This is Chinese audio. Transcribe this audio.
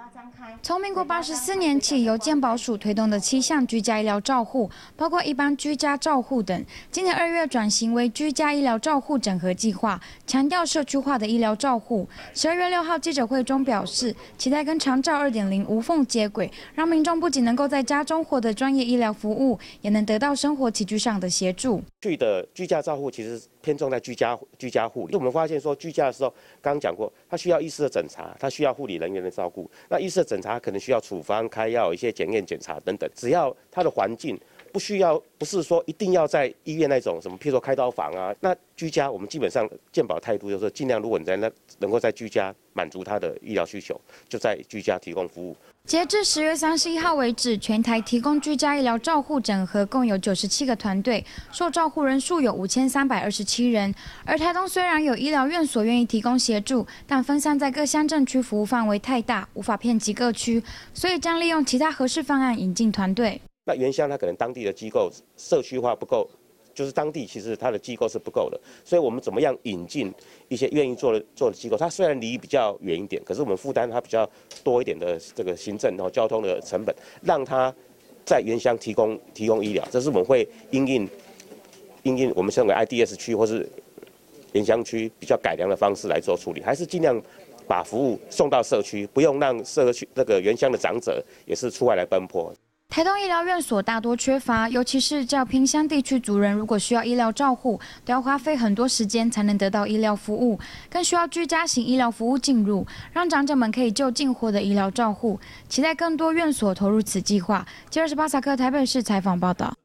从民国84年起，由健保署推动的7项居家医疗照护，包括一般居家照护等，今年2月转型为居家医疗照护整合计划，强调社区化的医疗照护。12月6号记者会中表示，期待跟长照2.0无缝接轨，让民众不仅能够在家中获得专业医疗服务，也能得到生活起居上的协助。 居家照护其实偏重在居家护理。我们发现说，居家的时候，刚刚讲过，它需要医师的诊查，它需要护理人员的照顾。那医师的诊查可能需要处方、开药、一些检验检查等等。只要它的环境不是说一定要在医院那种什么，譬如说开刀房啊。那居家我们基本上健保态度就是尽量，如果你能够在居家满足他的医疗需求，就在居家提供服务。 截至10月31号为止，全台提供居家医疗照护整合共有97个团队，受照护人数有5327人。而台东虽然有医疗院所愿意提供协助，但分散在各乡镇区服务范围太大，无法遍及各区，所以将利用其他合适方案引进团队。 那原乡它可能当地的机构社区化不够。就是当地其实它的机构是不够的，所以我们怎么样引进一些愿意做的机构？它虽然离比较远一点，可是我们负担它比较多一点的这个行政和交通的成本，让它在原乡提供医疗。这是我们会因应我们称为 IDS 区或是原乡区比较改良的方式来做处理，还是尽量把服务送到社区，不用让社区这个原乡的长者也是出外来奔波。 台东医疗院所大多缺乏，尤其是较偏乡地区族人，如果需要医疗照护，都要花费很多时间才能得到医疗服务，更需要居家型医疗服务进入，让长者们可以就近获得医疗照护。期待更多院所投入此计划。G28台北市采访报道。